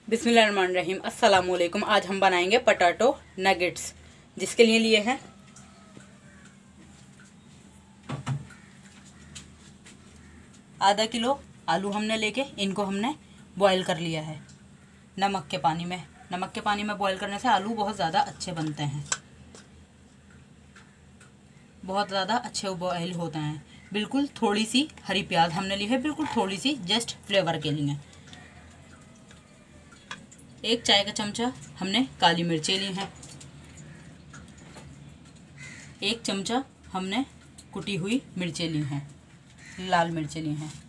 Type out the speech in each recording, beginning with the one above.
बिस्मिल्लाहिर्रहमानिर्रहीम। अस्सलाम वालेकुम। आज हम बनाएंगे पटाटो नगेट्स, जिसके लिए हैं आधा किलो आलू हमने लेके इनको हमने बॉईल कर लिया है नमक के पानी में। नमक के पानी में बॉईल करने से आलू बहुत ज़्यादा अच्छे बनते हैं, बहुत ज़्यादा अच्छे बॉईल होते हैं। बिल्कुल थोड़ी सी हरी प्याज हमने ली है, बिल्कुल थोड़ी सी, जस्ट फ्लेवर के लिए। एक चाय का चमचा हमने काली मिर्चें ली हैं। एक चमचा हमने कुटी हुई मिर्चें ली हैं, लाल मिर्चें ली हैं।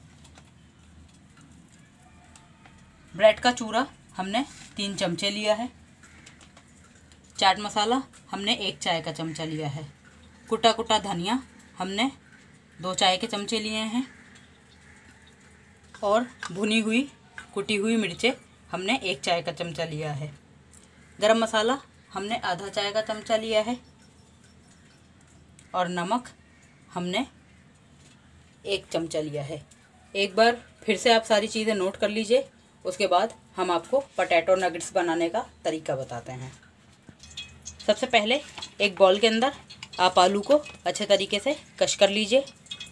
ब्रेड का चूरा हमने 3 चमचे लिया है। चाट मसाला हमने 1 चाय का चमचा लिया है। कुटा कुटा धनिया हमने 2 चाय के चमचे लिए हैं। और भुनी हुई कुटी हुई मिर्चें हमने 1 चाय का चमचा लिया है। गरम मसाला हमने आधा चाय का चमचा लिया है। और नमक हमने 1 चमचा लिया है। एक बार फिर से आप सारी चीज़ें नोट कर लीजिए, उसके बाद हम आपको पोटैटो नगेट्स बनाने का तरीका बताते हैं। सबसे पहले एक बाउल के अंदर आप आलू को अच्छे तरीके से कश कर लीजिए।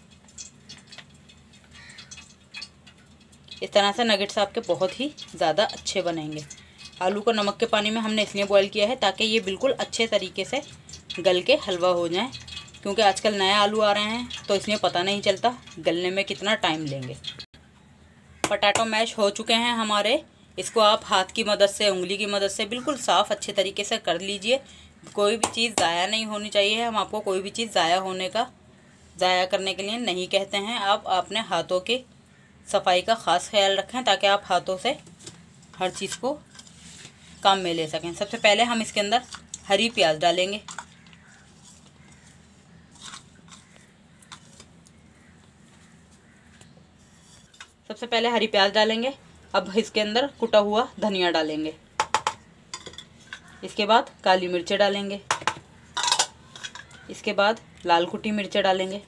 इस तरह से नगेट्स आपके बहुत ही ज़्यादा अच्छे बनेंगे। आलू को नमक के पानी में हमने इसलिए बॉईल किया है ताकि ये बिल्कुल अच्छे तरीके से गल के हलवा हो जाए, क्योंकि आजकल नए आलू आ रहे हैं तो इसलिए पता नहीं चलता गलने में कितना टाइम लेंगे। पोटैटो मैश हो चुके हैं हमारे। इसको आप हाथ की मदद से, उंगली की मदद से बिल्कुल साफ़ अच्छे तरीके से कर लीजिए। कोई भी चीज़ ज़ाया नहीं होनी चाहिए। हम आपको कोई भी चीज़ ज़ाया करने के लिए नहीं कहते हैं। आप अपने हाथों की सफाई का ख़ास ख्याल रखें ताकि आप हाथों से हर चीज़ को काम में ले सकें। सबसे पहले हम इसके अंदर हरी प्याज डालेंगे। सबसे पहले हरी प्याज डालेंगे। अब इसके अंदर कुटा हुआ धनिया डालेंगे। इसके बाद काली मिर्चें डालेंगे। इसके बाद लाल कुटी मिर्चें डालेंगे।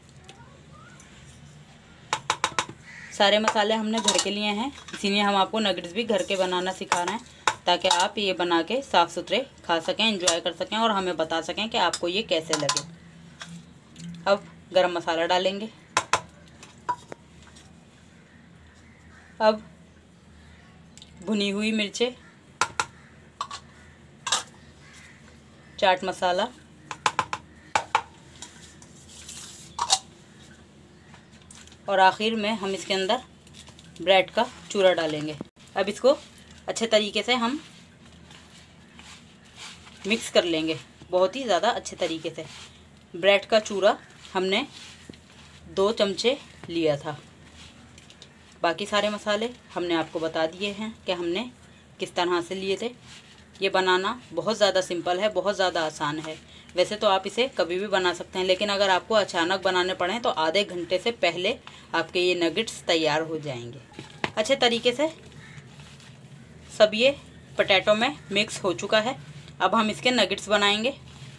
सारे मसाले हमने घर के लिए हैं, इसीलिए हम आपको नगेट्स भी घर के बनाना सिखा रहे हैं ताकि आप ये बना के साफ़ सुथरे खा सकें, एंजॉय कर सकें और हमें बता सकें कि आपको ये कैसे लगे। अब गरम मसाला डालेंगे। अब भुनी हुई मिर्चें, चाट मसाला, और आखिर में हम इसके अंदर ब्रेड का चूरा डालेंगे। अब इसको अच्छे तरीके से हम मिक्स कर लेंगे, बहुत ही ज़्यादा अच्छे तरीके से। ब्रेड का चूरा हमने 2 चमचे लिया था। बाकी सारे मसाले हमने आपको बता दिए हैं कि हमने किस तरह से लिए थे। ये बनाना बहुत ज़्यादा सिंपल है, बहुत ज़्यादा आसान है। वैसे तो आप इसे कभी भी बना सकते हैं, लेकिन अगर आपको अचानक बनाने पड़े तो आधे घंटे से पहले आपके ये नगेट्स तैयार हो जाएंगे। अच्छे तरीके से सब ये पोटैटो में मिक्स हो चुका है। अब हम इसके नगेट्स बनाएंगे।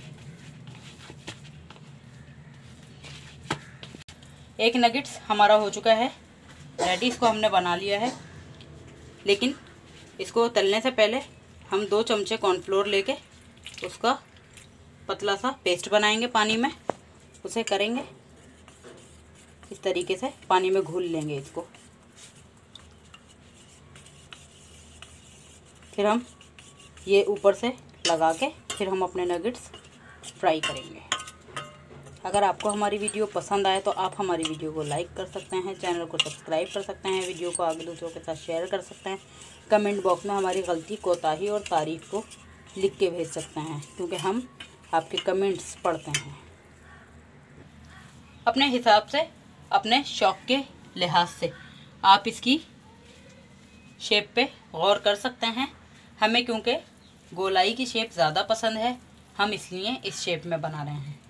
एक नगेट्स हमारा हो चुका है रेडी, इसको हमने बना लिया है। लेकिन इसको तलने से पहले हम 2 चमचे कॉर्नफ्लोर लेके उसका पतला सा पेस्ट बनाएंगे पानी में। उसे करेंगे इस तरीके से, पानी में घोल लेंगे इसको। फिर हम ये ऊपर से लगा के फिर हम अपने नगेट्स फ्राई करेंगे। अगर आपको हमारी वीडियो पसंद आए तो आप हमारी वीडियो को लाइक कर सकते हैं, चैनल को सब्सक्राइब कर सकते हैं, वीडियो को आगे दूसरों के साथ शेयर कर सकते हैं। कमेंट बॉक्स में हमारी गलती, कोताही और तारीफ़ को लिख के भेज सकते हैं, क्योंकि हम आपके कमेंट्स पढ़ते हैं। अपने हिसाब से, अपने शौक़ के लिहाज से आप इसकी शेप पे गौर कर सकते हैं। हमें क्योंकि गोलाई की शेप ज़्यादा पसंद है, हम इसलिए इस शेप में बना रहे हैं।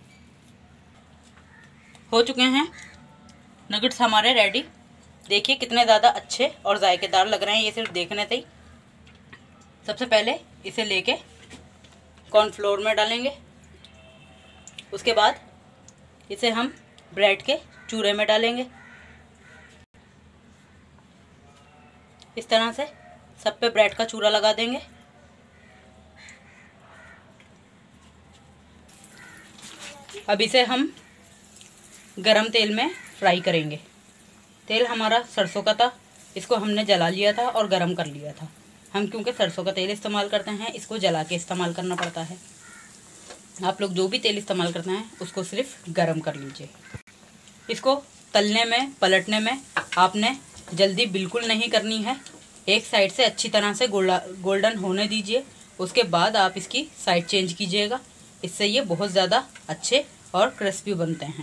हो चुके हैं नगेट्स हमारे रेडी। देखिए कितने ज़्यादा अच्छे और जायकेदार लग रहे हैं ये सिर्फ देखने से ही। सबसे पहले इसे लेके कॉर्नफ्लोर में डालेंगे। उसके बाद इसे हम ब्रेड के चूरे में डालेंगे। इस तरह से सब पे ब्रेड का चूरा लगा देंगे। अब इसे हम गरम तेल में फ्राई करेंगे। तेल हमारा सरसों का था, इसको हमने जला लिया था और गरम कर लिया था। हम क्योंकि सरसों का तेल इस्तेमाल करते हैं, इसको जला के इस्तेमाल करना पड़ता है। आप लोग जो भी तेल इस्तेमाल करते हैं उसको सिर्फ गरम कर लीजिए। इसको तलने में, पलटने में आपने जल्दी बिल्कुल नहीं करनी है। एक साइड से अच्छी तरह से गोल्डन होने दीजिए, उसके बाद आप इसकी साइड चेंज कीजिएगा। इससे ये बहुत ज़्यादा अच्छे और क्रिस्पी बनते हैं।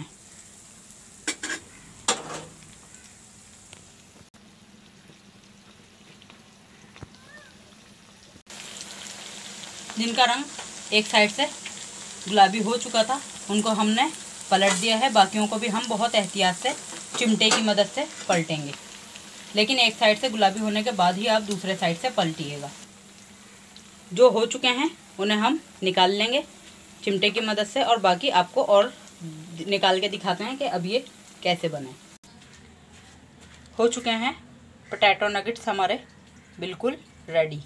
जिनका रंग एक साइड से गुलाबी हो चुका था उनको हमने पलट दिया है। बाकियों को भी हम बहुत एहतियात से चिमटे की मदद से पलटेंगे, लेकिन एक साइड से गुलाबी होने के बाद ही आप दूसरे साइड से पलटिएगा। जो हो चुके हैं उन्हें हम निकाल लेंगे चिमटे की मदद से, और बाकी आपको और निकाल के दिखाते हैं कि अब ये कैसे बने। हो चुके हैं पोटैटो नगेट्स हमारे बिल्कुल रेडी।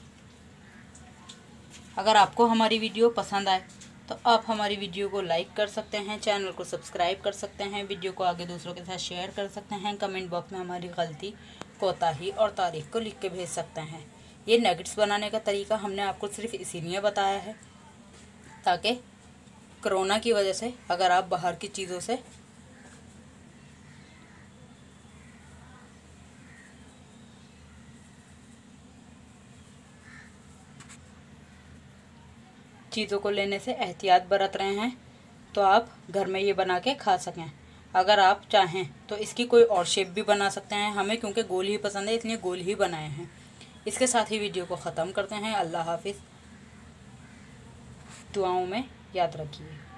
अगर आपको हमारी वीडियो पसंद आए तो आप हमारी वीडियो को लाइक कर सकते हैं, चैनल को सब्सक्राइब कर सकते हैं, वीडियो को आगे दूसरों के साथ शेयर कर सकते हैं, कमेंट बॉक्स में हमारी गलती, कोताही और तारीख को लिख के भेज सकते हैं। ये नगेट्स बनाने का तरीका हमने आपको सिर्फ इसीलिए बताया है ताकि कोरोना की वजह से अगर आप बाहर की चीज़ों से चीज़ों को लेने से एहतियात बरत रहे हैं तो आप घर में ये बना के खा सकें। अगर आप चाहें तो इसकी कोई और शेप भी बना सकते हैं। हमें क्योंकि गोल ही पसंद है इसलिए गोल ही बनाए हैं। इसके साथ ही वीडियो को ख़त्म करते हैं। अल्लाह हाफिज़। दुआओं में याद रखिए।